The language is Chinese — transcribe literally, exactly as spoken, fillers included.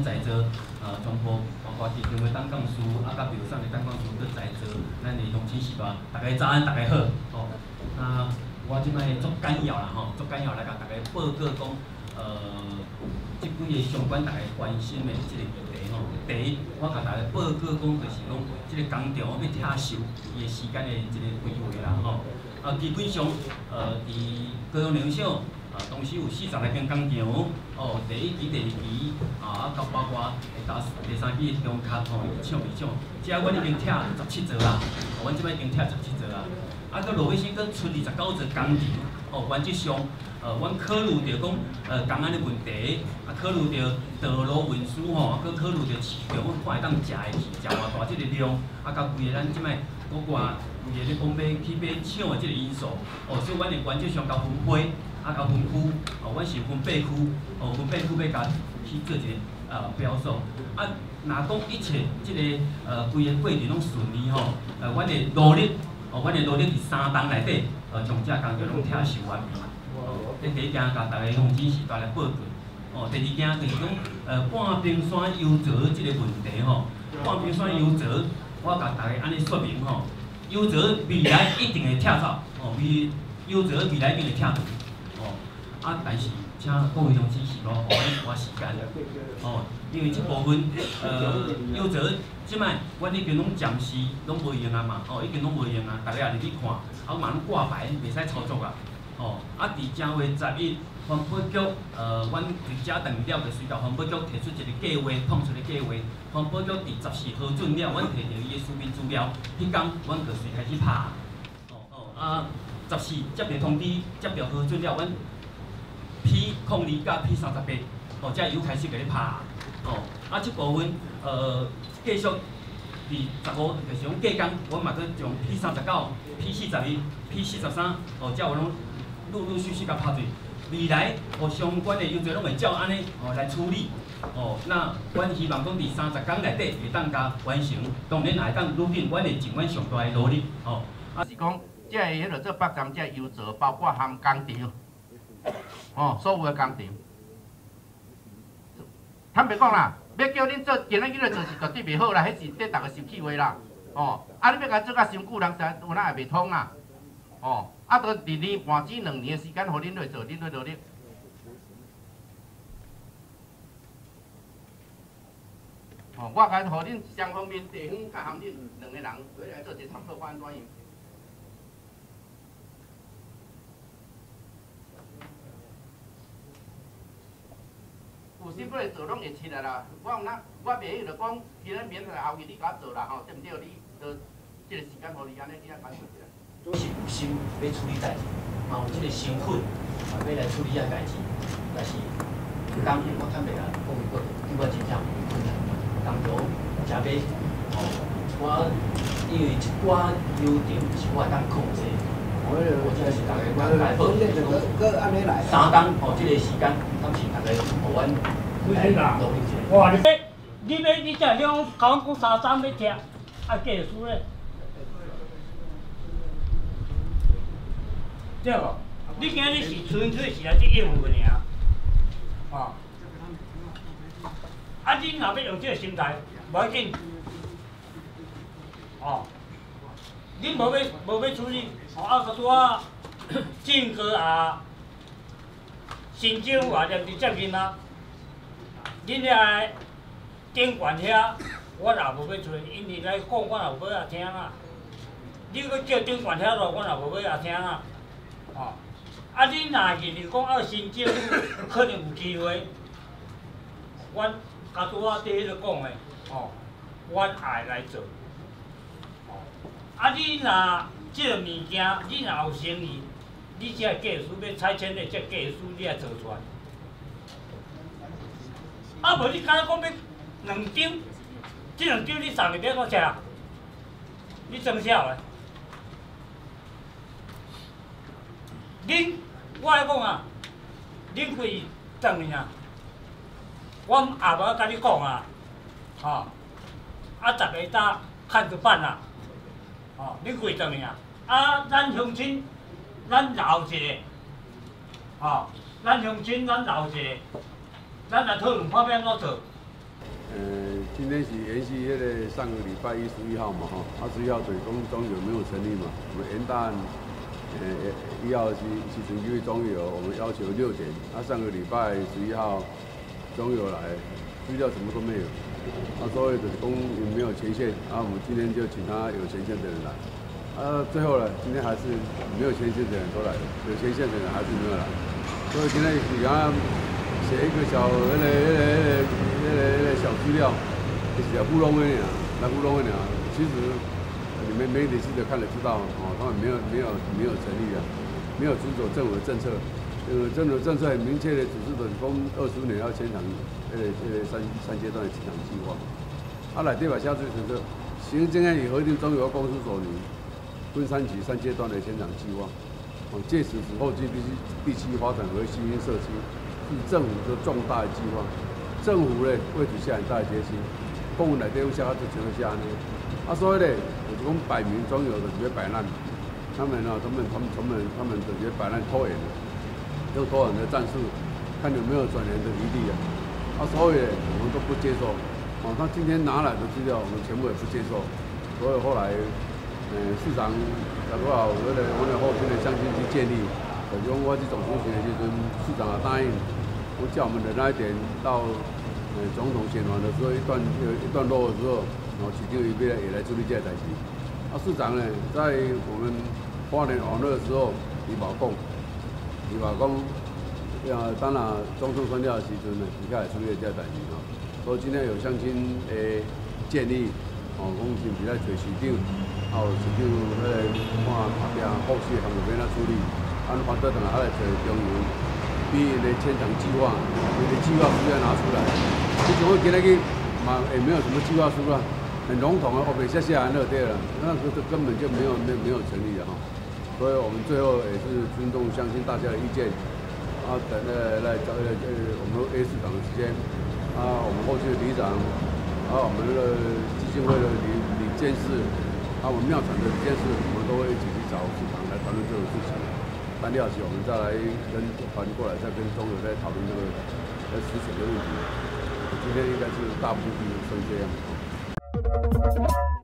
在做呃全部包括地方的党干事，啊，甲庙产的党干事都在做咱的农经时代，大家早安，大家好，哦，那我即摆做简要啦吼，做简要来甲大家报告讲，呃，即几个相关大家关心的即个议题吼。第一，我甲大家报告讲，就是讲，即个工厂要拆收伊的时间的即个规划啦吼。啊，基本上，呃，伫高雄联小。 啊，当时有四十来间工厂，哦，第一期、第二期，啊，啊，到包括下第三期的中卡吼，抢未抢？即下阮已经拆十七座啦，哦，阮即摆已经拆十七座啦。啊，到落尾先搁剩二十九座工程，哦，原则上，呃，阮考虑着讲，呃，工安的问题，啊，考虑着道路运输吼，啊，搁考虑着市场，阮看会当食的去，食偌大即个量，啊，甲规个咱即摆国外规个咧讲要去买抢的即个因素，哦，所以阮会原则上甲分配。 啊，甲分区，哦，阮是分八区，哦，分八区要甲去做一个呃标数。啊，若讲一切即、這个呃规个过程拢顺利吼，呃，阮会努力，哦，阮会努力伫三档内底，呃，将遮工作拢拆收完毕。哦，这第一件甲大家通知时代来报告。哦，第二件就是讲，呃，半冰山优泽即个问题吼，半冰山优泽，我甲大家安尼说明吼，优泽未来一定会拆走，哦，未优泽未来一定会拆掉。 啊，但是请各位同志是咯，互阮一寡时间。哦，因为即部分，呃，有则即摆阮已经拢暂时拢无用啊嘛，哦，已经拢无用啊，大家也入去看，啊嘛拢挂牌，袂使操作啊。哦，啊，伫正月十一，环保局，呃，阮伫遮等了，就随到环保局提出一个计划，碰出个计划。环保局伫十四核准了，阮摕到伊个书面资料，迄天阮就随开始拍。哦哦，啊，十四接到通知，接到核准了，阮。 P 控二加 P 三十八，哦，才又开始给你拍，哦，啊，这部分呃继续伫十五，就是讲过工，我嘛搁从 P 三十九、P 四十一、P 四十三，哦，才有拢陆陆续续甲拍对。未来哦相关的优质拢会照安尼哦来处理，哦，那阮希望讲伫三十天内底会当甲完成，当然也会当努力，阮会尽阮上大的努力，哦。 啊是讲，这迄落做北站这优质，包括含工厂。 哦，所有的工厂，坦白讲啦，要叫恁做今仔日来做是绝对袂好啦，迄是对大家受气话啦。哦，啊，你要甲做甲伤久，人实有哪会袂通啊？哦，啊，都一年半至两年的时间，互恁来做，恁来努力。哦，我甲互恁双方面地方甲含恁两个人来做一个长策方案转移。 有心过来做，拢会出来啦。我毋那，我袂迄就讲，今仔明仔后日你甲我做啦吼，对毋对？你就即个时间，互你安尼，你安排出来。 都是有心要处理代志，嘛有即个身份，啊要来处理遐代志，但是当然我坦白啦，讲过，对我真正有困难。当初食买，哦，我因为一寡优点是我当控制。 我这是大家讲来好，三工哦，这个时间，当时大家互阮来努力一下。 哇！你要你要你这种甲阮讲三三要食，啊计数咧，对无？你今日是纯粹是来去应付尔，哦。啊，你若要用这个心态，无要紧，哦。 恁无要无要处理，哦啊，个拄啊，政哥啊，新政府也连伫接任啊，恁遐顶悬遐，我也无要处理，因为来讲我也无要听啊。你搁叫顶悬遐落，我也无要听啊。哦，啊，恁若认为讲啊，新政府可能有机会，阮甲拄啊伫迄个讲的，哦，阮也会来做。 啊！你若即个物件，你若有诚意，你这技术要拆迁的，这技术你爱做出来。啊，无你敢若讲要两张，这两张你送去要怎吃啊？你装啥个？恁，我来讲啊，恁可以怎样？我也无甲你讲啊，吼、哦，啊，十个搭看着办啊。 哦，你贵怎么样？啊，咱乡亲，咱留一个，哦，咱乡亲，咱留一个，咱来讨论看要安怎做。 今天是延续那个上个礼拜一十一号嘛，哈，二十一号水工中油没有成立嘛，我们元旦，呃，一号是是成立中油，我们要求六点，啊，上个礼拜十一号中油来，资料什么都没有，啊，所以就是工没有前线，啊，我们今天就请他有前线的人来，啊，最后呢，今天还是没有前线的人都来了，有前线的人还是没有来，所以今天你刚刚写一个小那个那个那个那个那个小资料。就是来糊弄的俩，来糊弄的俩。其实你们媒体记者看了知道，哦，他们没有没有没有成立的，没有遵守政府的政策。呃，政府政策很明确的指示的，讲二十五年要迁厂，呃呃三三阶段的迁厂计划。啊，内底嘛写最清楚，行政院与核定中油公司所拟分三期三阶段的迁厂计划。哦，届时此后继地区地区发展为新兴社区，是政府的重大的计划。政府呢为此下很大的决心。公文内底有写，就全部写安尼。啊，所以咧，就是讲摆明中油就是要摆烂，他们呢，他们他们他们他们就觉得摆烂拖延，用拖延的战术，看有没有转型的余地啊。啊，所以咧，我们都不接受。哦，他今天拿来的资料，我们全部也不接受。所以后来，呃，市长搞多少，为了为了后天的相亲去建立，就是讲我去总出行的时阵，市长也答应，我叫我们忍耐一点到。呃，总统选完的时候，一段有一段落的时候，然后其中一边也来处理这个代志。啊，市长呢，在我们花莲网络的时候，李宝讲，李宝讲，呃，当然总统选了的时阵呢，伊较会处理这个代志吼。所以今天有相亲的建议，哦，讲是不是来找市长，啊，有市长迄个看后壁后续的项目要怎处理，按反倒等下来找中油。比因的迁厂计划，因的计划书要拿出来。你像我今仔日嘛也没有什么计划书啦，很笼统啊，后面写写完就对了，那个根本就没有没有没有成立的哈。所以我们最后也是尊重相信大家的意见，啊，等呃来找呃呃我们 A 市长的时间，啊，我们后续的里长，啊，我们的基金会的理理监事，啊，我们庙产的监事，我们都会一起去找市长来谈论这个事情。单料起，我们再来跟反过来，再跟中油再讨论这个呃实钱的问题。今天应该是大部分是这样。